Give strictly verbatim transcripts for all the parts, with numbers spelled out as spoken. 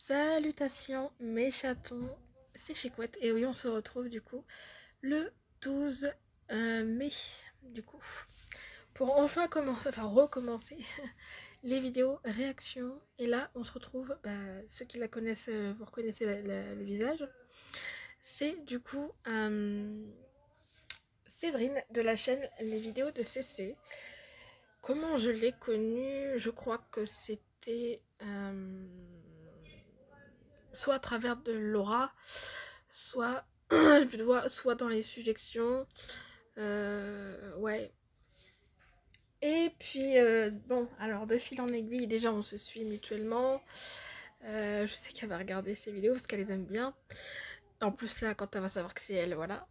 Salutations mes chatons, c'est Chicouette et oui on se retrouve du coup le douze euh, mai du coup pour enfin commencer, enfin recommencer les vidéos réactions et là on se retrouve, bah, ceux qui la connaissent euh, vous reconnaissez la, la, le visage, c'est du coup euh, Séverine de la chaîne Les Vidéos de C C. Comment je l'ai connue? Je crois que c'était euh, soit à travers de Laura, soit, soit dans les suggestions. Euh, ouais. Et puis, euh, bon, alors de fil en aiguille, déjà on se suit mutuellement. Euh, je sais qu'elle va regarder ses vidéos parce qu'elle les aime bien. En plus, là, quand elle va savoir que c'est elle, voilà.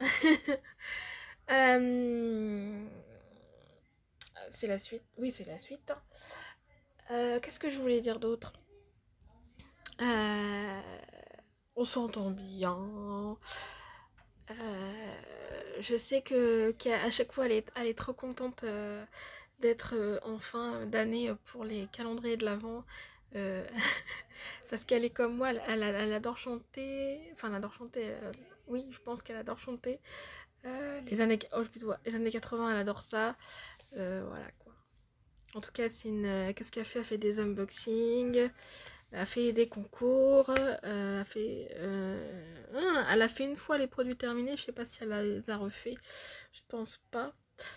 euh, c'est la suite. Oui, c'est la suite. Euh, Qu'est-ce que je voulais dire d'autre? euh, On s'entend bien. Euh, je sais que qu'à chaque fois elle est, elle est trop contente euh, d'être euh, en fin d'année pour les calendriers de l'Avent. Euh, parce qu'elle est comme moi, elle, elle, elle adore chanter. Enfin, elle adore chanter. Euh, oui, je pense qu'elle adore chanter. Euh, les années, oh, je peux les années quatre-vingts, elle adore ça. Euh, voilà quoi. En tout cas, c'est une. Qu'est-ce qu'elle fait? Elle fait des unboxings. Elle a fait des concours, euh, a fait, euh, elle a fait une fois les produits terminés, je sais pas si elle les a refait, je pense pas.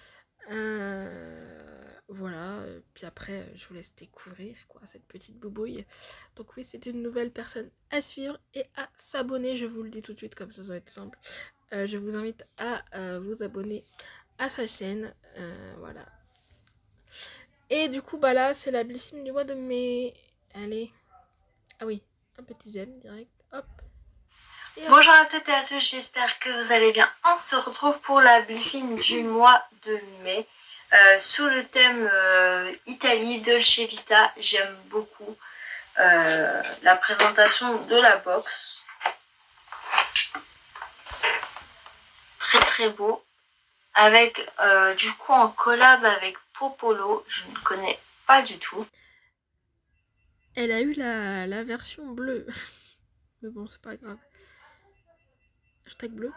Euh, voilà, puis après je vous laisse découvrir quoi cette petite boubouille. Donc oui, c'est une nouvelle personne à suivre et à s'abonner, je vous le dis tout de suite comme ça, ça va être simple. Euh, je vous invite à euh, vous abonner à sa chaîne, euh, voilà. Et du coup bah là c'est la blessime du mois de mai, allez. Ah oui, un petit j'aime direct, hop. hop. Bonjour à toutes et à tous, j'espère que vous allez bien. On se retrouve pour la blessing du mois de mai, euh, sous le thème euh, Italie, Dolce Vita. J'aime beaucoup euh, la présentation de la box. Très très beau. Avec euh, du coup en collab avec Popolo, je ne connais pas du tout. Elle a eu la, la version bleue. Mais bon, c'est pas grave. Hashtag bleu.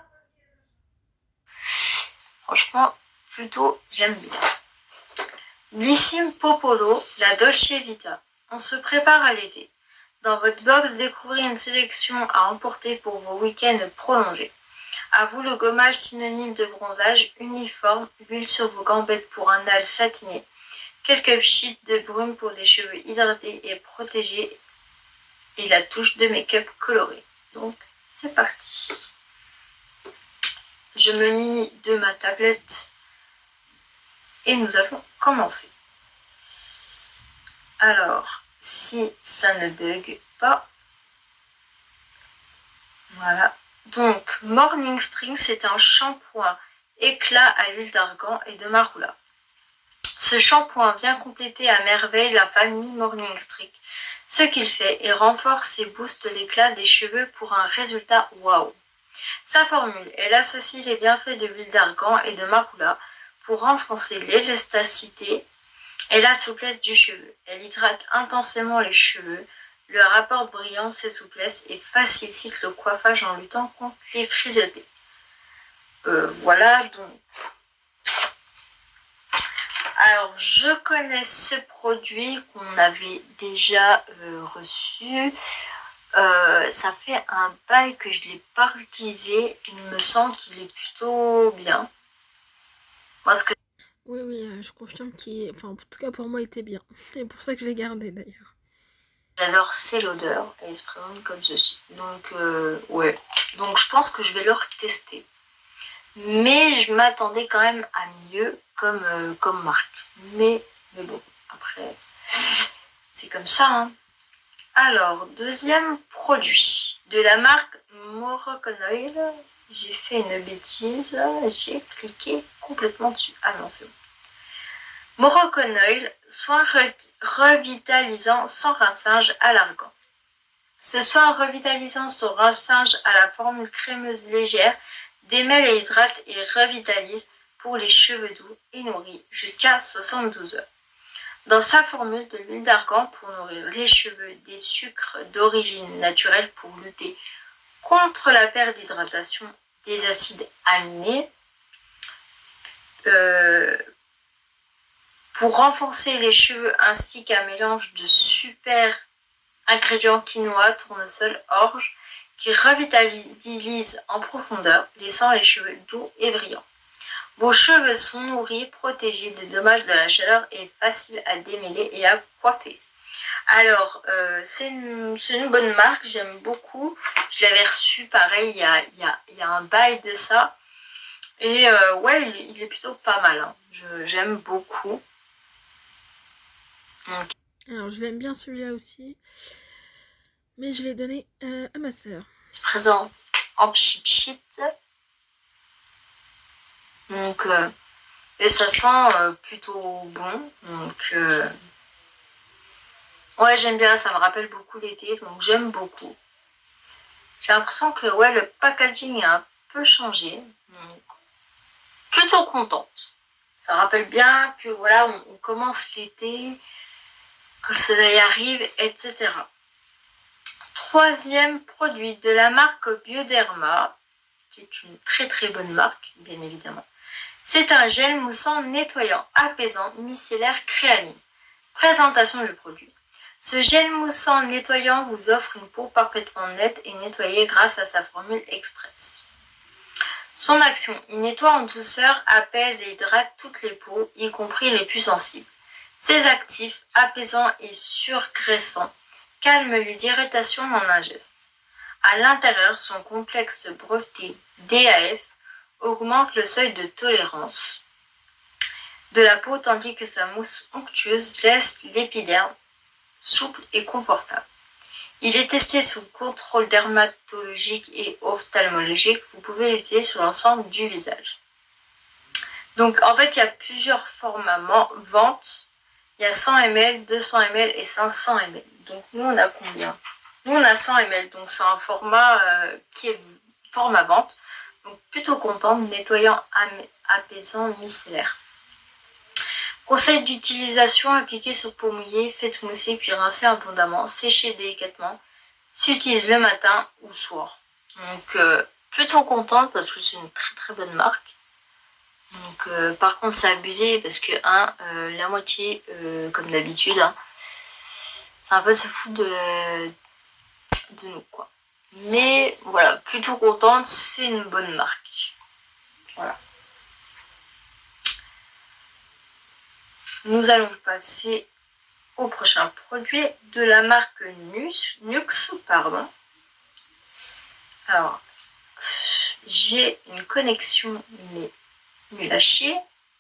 Franchement, plutôt, j'aime bien. Blissime Popolo, la Dolce Vita. On se prépare à l'été. Dans votre box, découvrez une sélection à emporter pour vos week-ends prolongés. À vous le gommage synonyme de bronzage, uniforme, huile sur vos gambettes pour un hâle satiné, quelques pchites de brume pour des cheveux hydratés et protégés, et la touche de make-up coloré. Donc, c'est parti. Je me munis de ma tablette et nous allons commencer. Alors, si ça ne bug pas, voilà. Donc, Morning String, c'est un shampoing éclat à l'huile d'argan et de marula. Ce shampoing vient compléter à merveille la famille Morning String. Ce qu'il fait est renforce et booste l'éclat des cheveux pour un résultat waouh. Sa formule, elle associe les bienfaits de l'huile d'argan et de marula pour renforcer l'élasticité et la souplesse du cheveu. Elle hydrate intensément les cheveux, leur apporte brillance et souplesse et facilite le coiffage en luttant contre les frisottés. Euh, voilà donc. Alors je connais ce produit qu'on avait déjà euh, reçu. Euh, ça fait un bail que je ne l'ai pas utilisé. Il me semble qu'il est plutôt bien. Parce que... Oui, oui, euh, je confirme qu'il, enfin, en tout cas pour moi, il était bien. C'est pour ça que je l'ai gardé d'ailleurs. J'adore, c'est l'odeur. Elle se présente comme ceci. Donc, euh, ouais. Donc, je pense que je vais le retester. Mais je m'attendais quand même à mieux comme, euh, comme marque. Mais, mais bon, après, c'est comme ça, hein. Alors, deuxième produit de la marque Moroccan Oil. J'ai fait une bêtise, j'ai cliqué complètement dessus. Ah non, c'est bon. Moroccan Oil, soin re revitalisant sans rinçage à l'argan. Ce soin revitalisant sans rinçage à la formule crémeuse légère démêle et hydrate et revitalise pour les cheveux doux et nourris jusqu'à soixante-douze heures. Dans sa formule de l'huile d'argan pour nourrir les cheveux, des sucres d'origine naturelle pour lutter contre la perte d'hydratation, des acides aminés, euh, pour renforcer les cheveux ainsi qu'un mélange de super ingrédients quinoa, tournesol, orge qui revitalise en profondeur, laissant les cheveux doux et brillants. Vos cheveux sont nourris, protégés des dommages de la chaleur et faciles à démêler et à coiffer. Alors, euh, c'est une, une bonne marque, j'aime beaucoup. Je l'avais reçu pareil il y, a, il, y a, il y a un bail de ça. Et euh, ouais, il, il est plutôt pas mal. Hein. J'aime beaucoup. Donc. Alors, je l'aime bien celui-là aussi. Mais je l'ai donné euh, à ma sœur. Il se présente en pchit-pchit. Donc, euh, et ça sent euh, plutôt bon. Donc, euh, ouais, j'aime bien. Ça me rappelle beaucoup l'été. Donc, j'aime beaucoup. J'ai l'impression que ouais, le packaging a un peu changé. Donc, plutôt contente. Ça rappelle bien que voilà, on, on commence l'été, que le soleil arrive, et cetera. Troisième produit de la marque Bioderma, qui est une très très bonne marque, bien évidemment. C'est un gel moussant nettoyant, apaisant, micellaire créaline. Présentation du produit. Ce gel moussant nettoyant vous offre une peau parfaitement nette et nettoyée grâce à sa formule express. Son action, il nettoie en douceur, apaise et hydrate toutes les peaux, y compris les plus sensibles. Ses actifs, apaisants et surgraissants, calment les irritations en un geste. À l'intérieur, son complexe breveté D A F augmente le seuil de tolérance de la peau tandis que sa mousse onctueuse laisse l'épiderme souple et confortable. Il est testé sous contrôle dermatologique et ophtalmologique. Vous pouvez l'utiliser sur l'ensemble du visage. Donc en fait, il y a plusieurs formats vente. Il y a cent millilitres, deux cents millilitres et cinq cents millilitres. Donc nous, on a combien? Nous, on a cent millilitres. Donc c'est un format euh, qui est format vente. Donc plutôt contente, nettoyant, apaisant, micellaire. Conseil d'utilisation, appliqué sur peau mouillée, faites mousser puis rincer abondamment, sécher délicatement. S'utilise le matin ou soir. Donc euh, plutôt contente parce que c'est une très très bonne marque. Donc euh, par contre c'est abusé parce que un, euh, la moitié euh, comme d'habitude, hein, c'est un peu se foutre de, de nous quoi. Mais voilà, plutôt contente, c'est une bonne marque. Voilà. Nous allons passer au prochain produit de la marque Nux, Nux pardon. Alors, j'ai une connexion mais nulle à chier.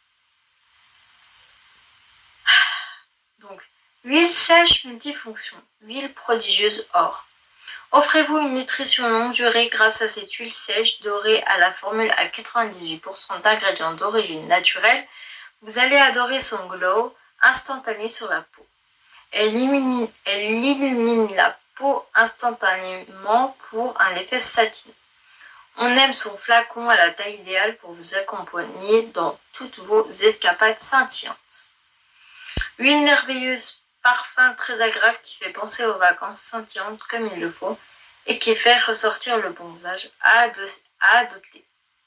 Donc, huile sèche multifonction, huile prodigieuse or. Offrez-vous une nutrition longue durée grâce à cette huile sèche dorée à la formule à quatre-vingt-dix-huit pour cent d'ingrédients d'origine naturelle. Vous allez adorer son glow instantané sur la peau. Elle illumine, elle illumine la peau instantanément pour un effet satineux. On aime son flacon à la taille idéale pour vous accompagner dans toutes vos escapades scintillantes. Huile merveilleuse, parfum très agréable qui fait penser aux vacances scintillantes comme il le faut et qui fait ressortir le bronzage à, à adopter.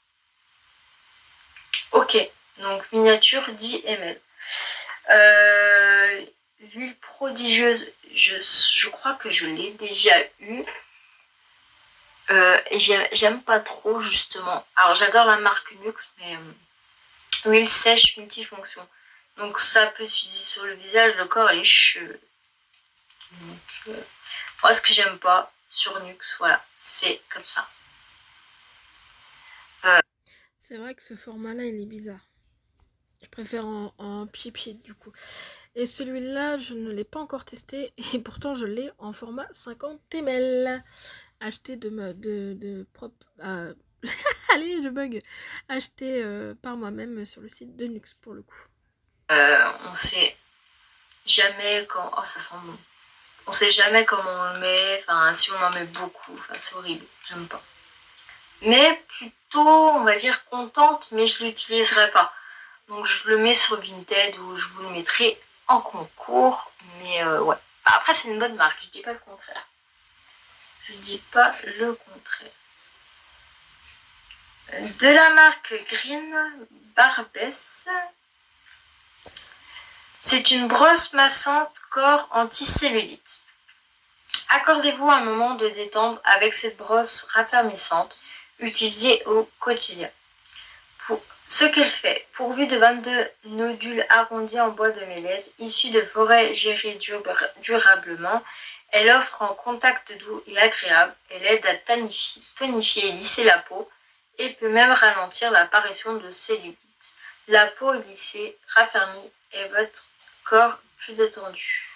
Ok. Donc miniature dix millilitres. Euh, L'huile prodigieuse, je, je crois que je l'ai déjà eue. Euh, et j'aime pas trop justement. Alors j'adore la marque Nux, mais euh, huile sèche multifonction. Donc ça peut s'utiliser sur le visage, le corps et les cheveux. Donc, euh, moi ce que j'aime pas sur Nux, voilà, c'est comme ça. Euh, c'est vrai que ce format-là, il est bizarre. Je préfère en, en pchit-pchit du coup. Et celui-là, je ne l'ai pas encore testé. Et pourtant, je l'ai en format cinquante millilitres. Acheté de, me, de, de propre... Euh, allez, je bug. Acheté euh, par moi-même sur le site de Nux pour le coup. Euh, on sait jamais quand... Oh, ça sent bon. On sait jamais comment on le met. Enfin, si on en met beaucoup. Enfin, c'est horrible. J'aime pas. Mais plutôt, on va dire, contente. Mais je l'utiliserai pas. Donc je le mets sur Vinted ou je vous le mettrai en concours. Mais euh, ouais. Après, c'est une bonne marque, je dis pas le contraire. Je dis pas le contraire. De la marque Green Barbès. C'est une brosse massante corps anti-cellulite. Accordez-vous un moment de détente avec cette brosse raffermissante utilisée au quotidien. Pour ce qu'elle fait, pourvue de vingt-deux nodules arrondis en bois de mélèze issus de forêts gérées durablement, elle offre un contact doux et agréable. Elle aide à tonifier, tonifier et lisser la peau et peut même ralentir l'apparition de cellulite. La peau est lissée, raffermie et votre corps plus détendu.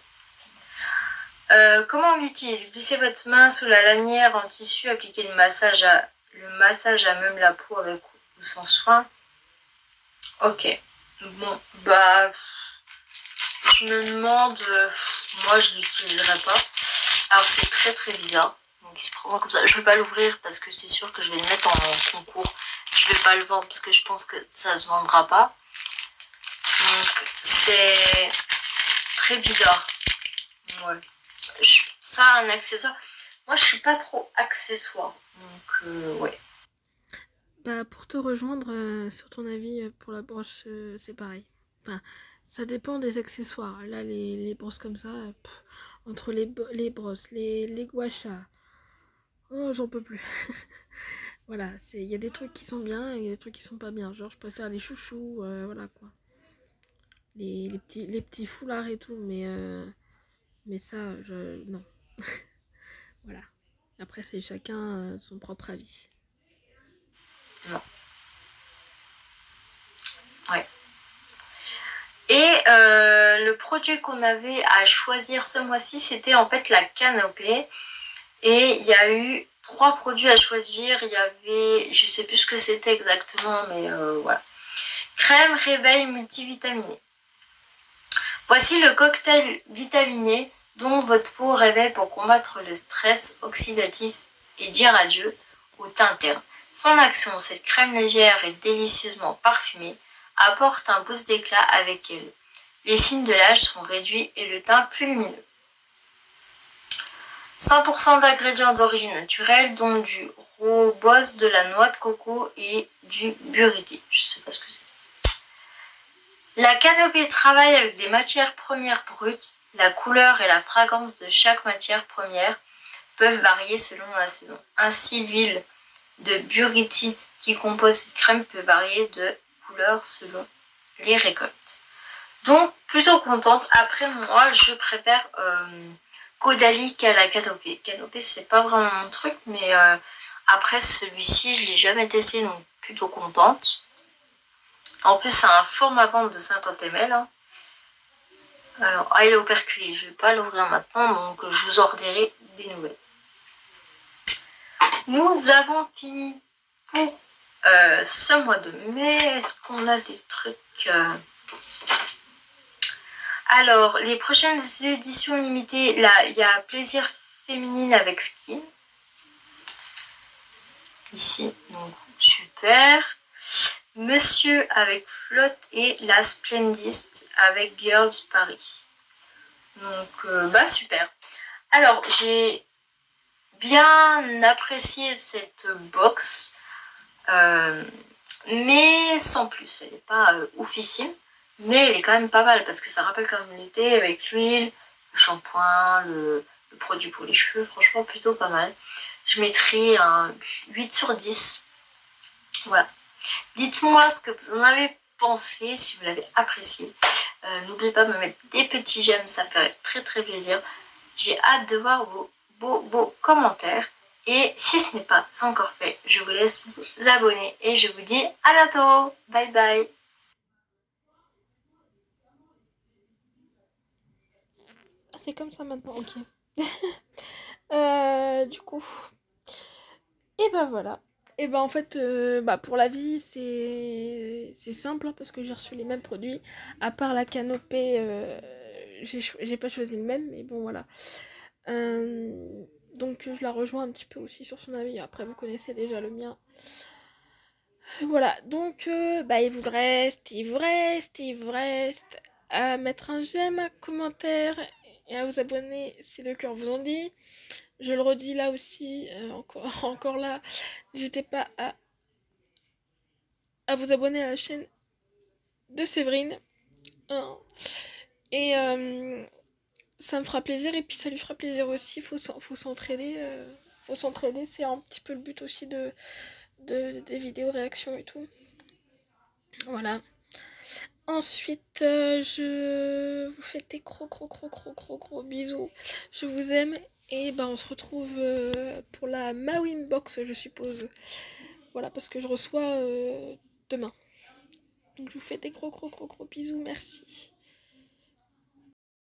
Euh, comment on l'utilise? Glissez votre main sous la lanière en tissu, appliquez le massage à, le massage à même la peau avec ou sans soin. Ok. Bon, bah, je me demande, euh, moi je l'utiliserai pas. Alors c'est très très bizarre. Donc il se prend comme ça. Je vais pas l'ouvrir parce que c'est sûr que je vais le mettre en concours. Je vais pas le vendre parce que je pense que ça se vendra pas. Donc c'est très bizarre. Ouais. Je, ça un accessoire. Moi je suis pas trop accessoire. Donc euh, ouais. Bah pour te rejoindre euh, sur ton avis euh, pour la brosse, euh, c'est pareil. Enfin, ça dépend des accessoires. Là les, les brosses comme ça, pff, entre les, les brosses, les, les gua sha, oh j'en peux plus. Voilà, il y a des trucs qui sont bien et des trucs qui sont pas bien. Genre je préfère les chouchous, euh, voilà quoi. Les, les, petits, les petits foulards et tout, mais, euh, mais ça, je non. Voilà. Après c'est chacun euh, son propre avis. Non. Ouais. Et euh, le produit qu'on avait à choisir ce mois-ci, c'était en fait la canopée. Et il y a eu trois produits à choisir. Il y avait, je sais plus ce que c'était exactement, mais euh, voilà. Crème réveil multivitaminé. Voici le cocktail vitaminé dont votre peau réveille pour combattre le stress oxydatif et dire adieu au teint terne. Son action, cette crème légère et délicieusement parfumée, apporte un boost d'éclat avec elle. Les signes de l'âge sont réduits et le teint plus lumineux. cent pour cent d'ingrédients d'origine naturelle, dont du rooibos, de la noix de coco et du buriti. Je sais pas ce que c'est. La canopée travaille avec des matières premières brutes. La couleur et la fragrance de chaque matière première peuvent varier selon la saison. Ainsi, l'huile de buriti qui compose cette crème peut varier de couleur selon les récoltes. Donc, plutôt contente. Après, moi, je préfère euh, Caudalie qu'à la canopée. Canopée, c'est pas vraiment mon truc, mais euh, après, celui-ci, je l'ai jamais testé, donc plutôt contente. En plus, c'est un format vente de cinquante millilitres. Hein. Alors, ah, il est operculé. Je vais pas l'ouvrir maintenant, donc je vous en redirai des nouvelles. Nous avons fini pour euh, ce mois de mai. Est-ce qu'on a des trucs euh... Alors, les prochaines éditions limitées, là, il y a Plaisir féminine avec Skin. Ici, donc super. Monsieur avec Flotte et la Splendiste avec Girls Paris. Donc, euh, bah super. Alors, j'ai bien apprécié cette box, euh, mais sans plus. Elle n'est pas euh, oufissime, mais elle est quand même pas mal parce que ça rappelle quand même l'été avec l'huile, le shampoing, le, le produit pour les cheveux. Franchement, plutôt pas mal. Je mettrai un huit sur dix. Voilà. Dites-moi ce que vous en avez pensé, si vous l'avez apprécié. Euh, N'oubliez pas de me mettre des petits j'aime, ça me ferait très très plaisir. J'ai hâte de voir vos beaux beaux commentaires. Et si ce n'est pas encore fait, je vous laisse vous abonner et je vous dis à bientôt. Bye bye. C'est comme ça maintenant, ok. euh, du coup, et ben voilà. Et ben en fait, euh, bah pour la vie, c'est c'est simple hein, parce que j'ai reçu les mêmes produits. À part la canopée, euh, j'ai pas choisi le même, mais bon voilà. Euh, donc je la rejoins un petit peu aussi sur son avis. Après, vous connaissez déjà le mien. Voilà, donc euh, bah il vous reste, il vous reste, il vous reste à mettre un j'aime, un commentaire et à vous abonner si le cœur vous en dit. Je le redis là aussi, euh, encore, encore là, n'hésitez pas à, à vous abonner à la chaîne de Séverine. Hein. Et euh, ça me fera plaisir et puis ça lui fera plaisir aussi. Faut faut s'entraider. Euh, faut s'entraider, c'est un petit peu le but aussi de, de des vidéos réactions et tout. Voilà. Ensuite, euh, je vous fais des gros gros gros gros gros gros bisous. Je vous aime et ben on se retrouve euh, pour la Mawim Box, je suppose. Voilà, parce que je reçois euh, demain. Donc je vous fais des gros gros gros gros bisous, merci.